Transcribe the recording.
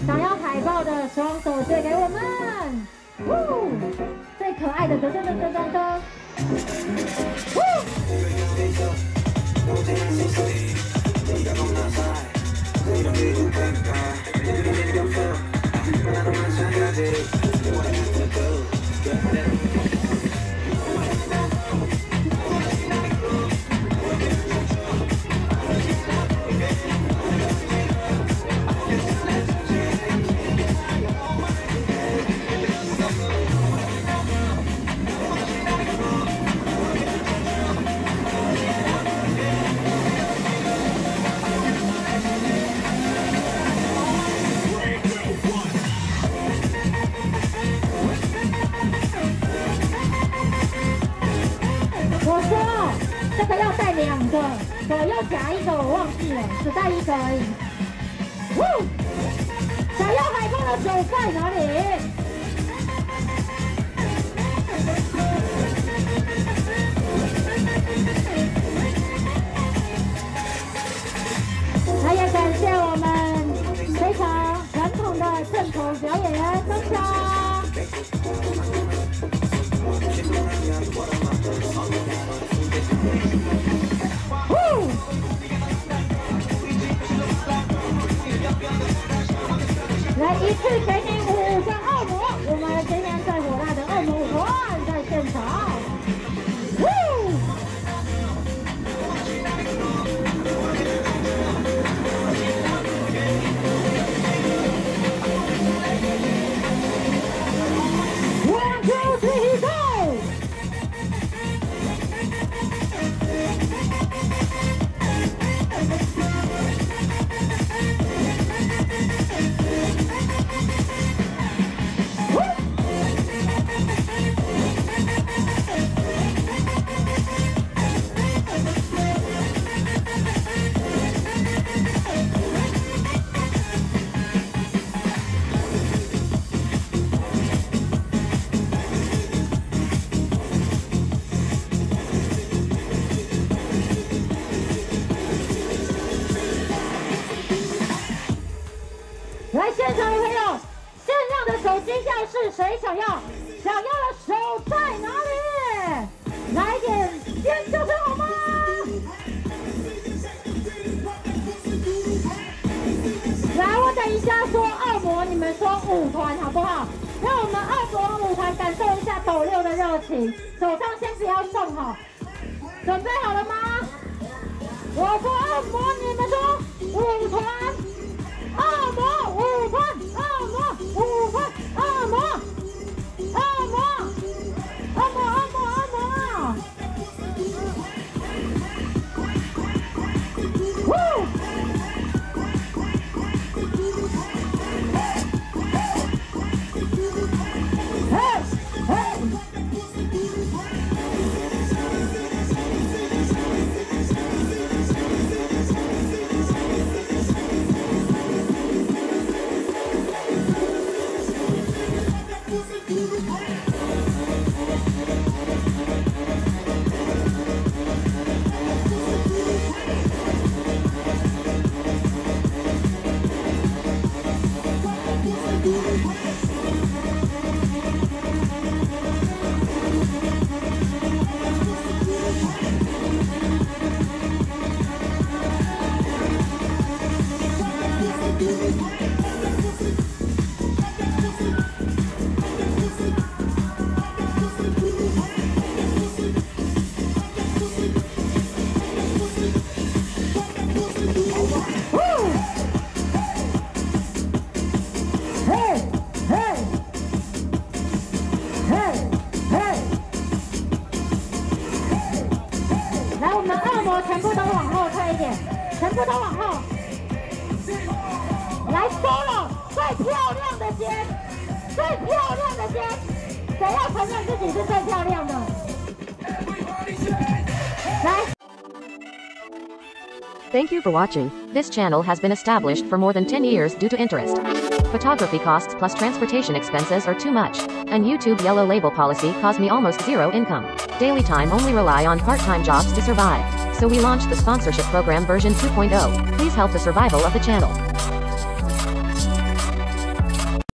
想要海报的双手借给我们。最可爱的噔噔噔噔噔噔。我说这个要带2个，左右夹1个，我忘记了，只带1个而已。想要海报的手在哪里？那也感谢我们非常传统的正统表演员张翔。来一次给你5个恶魔，我们今天最火辣的恶魔舞团在现场。1、2、3、go！来，现场的朋友，限量的手机票是谁想要？想要的手在哪里？来点尖叫声好吗？来，我等一下说恶魔，你们说舞团好不好？让我们恶魔舞团感受一下斗六的热情。手上先不要送好，准备好了吗？我说恶魔，你们说舞团。恶魔舞团，恶魔舞团，恶魔，恶魔，恶魔，恶魔，恶魔！全部都往后退一点，全部都往后。来 solo 最漂亮的肩，最漂亮的肩，谁要承认自己是最漂亮的？来。 Thank you for watching. This channel has been established for more than 10 years due to interest. Photography costs plus transportation expenses are too much, and YouTube yellow label policy caused me almost zero income. Daily time only rely on part-time jobs to survive. So we launched the sponsorship program version 2.0. Please help the survival of the channel.